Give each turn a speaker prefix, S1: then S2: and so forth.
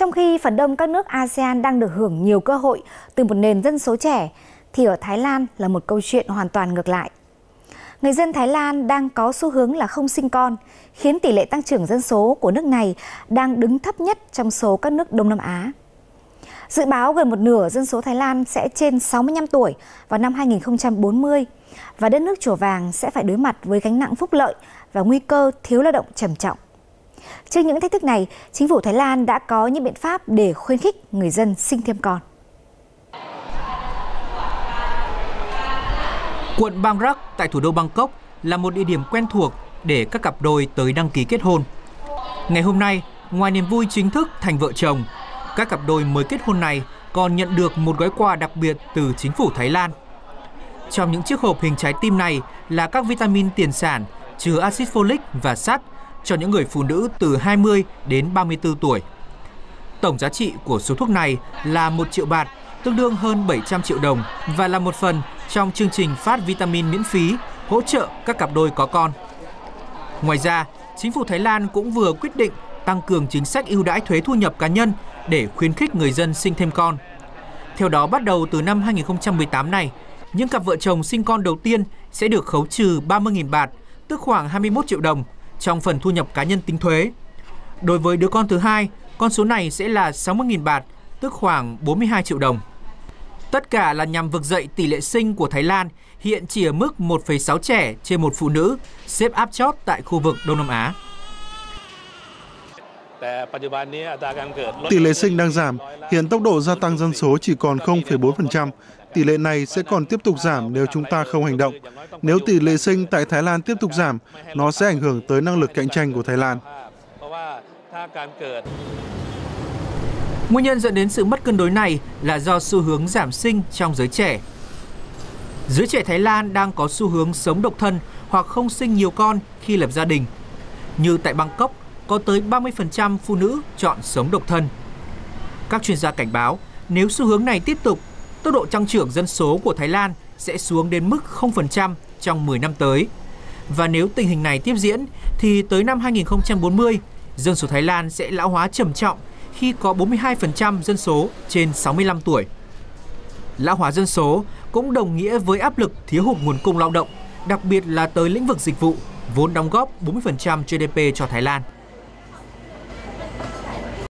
S1: Trong khi phần đông các nước ASEAN đang được hưởng nhiều cơ hội từ một nền dân số trẻ, thì ở Thái Lan là một câu chuyện hoàn toàn ngược lại. Người dân Thái Lan đang có xu hướng là không sinh con, khiến tỷ lệ tăng trưởng dân số của nước này đang đứng thấp nhất trong số các nước Đông Nam Á. Dự báo gần một nửa dân số Thái Lan sẽ trên 65 tuổi vào năm 2040 và đất nước Chùa Vàng sẽ phải đối mặt với gánh nặng phúc lợi và nguy cơ thiếu lao động trầm trọng. Trước những thách thức này, chính phủ Thái Lan đã có những biện pháp để khuyến khích người dân sinh thêm con.
S2: Quận Bang Rak tại thủ đô Bangkok là một địa điểm quen thuộc để các cặp đôi tới đăng ký kết hôn. Ngày hôm nay, ngoài niềm vui chính thức thành vợ chồng, các cặp đôi mới kết hôn này còn nhận được một gói quà đặc biệt từ chính phủ Thái Lan. Trong những chiếc hộp hình trái tim này là các vitamin tiền sản chứa axit folic và sắt cho những người phụ nữ từ 20 đến 34 tuổi. Tổng giá trị của số thuốc này là 1 triệu baht, tương đương hơn 700 triệu đồng và là một phần trong chương trình phát vitamin miễn phí hỗ trợ các cặp đôi có con. Ngoài ra, chính phủ Thái Lan cũng vừa quyết định tăng cường chính sách ưu đãi thuế thu nhập cá nhân để khuyến khích người dân sinh thêm con. Theo đó, bắt đầu từ năm 2018 này, những cặp vợ chồng sinh con đầu tiên sẽ được khấu trừ 30.000 baht, tức khoảng 21 triệu đồng, trong phần thu nhập cá nhân tính thuế. Đối với đứa con thứ hai, con số này sẽ là 60.000 baht, tức khoảng 42 triệu đồng. Tất cả là nhằm vực dậy tỷ lệ sinh của Thái Lan hiện chỉ ở mức 1,6 trẻ trên một phụ nữ, xếp áp chót tại khu vực Đông Nam Á.
S3: Tỷ lệ sinh đang giảm, hiện tốc độ gia tăng dân số chỉ còn 0,4%. Tỷ lệ này sẽ còn tiếp tục giảm nếu chúng ta không hành động. Nếu tỷ lệ sinh tại Thái Lan tiếp tục giảm, nó sẽ ảnh hưởng tới năng lực cạnh tranh của Thái Lan.
S2: Nguyên nhân dẫn đến sự mất cân đối này là do xu hướng giảm sinh trong giới trẻ. Giới trẻ Thái Lan đang có xu hướng sống độc thân hoặc không sinh nhiều con khi lập gia đình. Như tại Bangkok, có tới 30% phụ nữ chọn sống độc thân. Các chuyên gia cảnh báo, nếu xu hướng này tiếp tục, tốc độ tăng trưởng dân số của Thái Lan sẽ xuống đến mức 0% trong 10 năm tới. Và nếu tình hình này tiếp diễn, thì tới năm 2040, dân số Thái Lan sẽ lão hóa trầm trọng khi có 42% dân số trên 65 tuổi. Lão hóa dân số cũng đồng nghĩa với áp lực thiếu hụt nguồn cung lao động, đặc biệt là tới lĩnh vực dịch vụ, vốn đóng góp 40% GDP cho Thái Lan.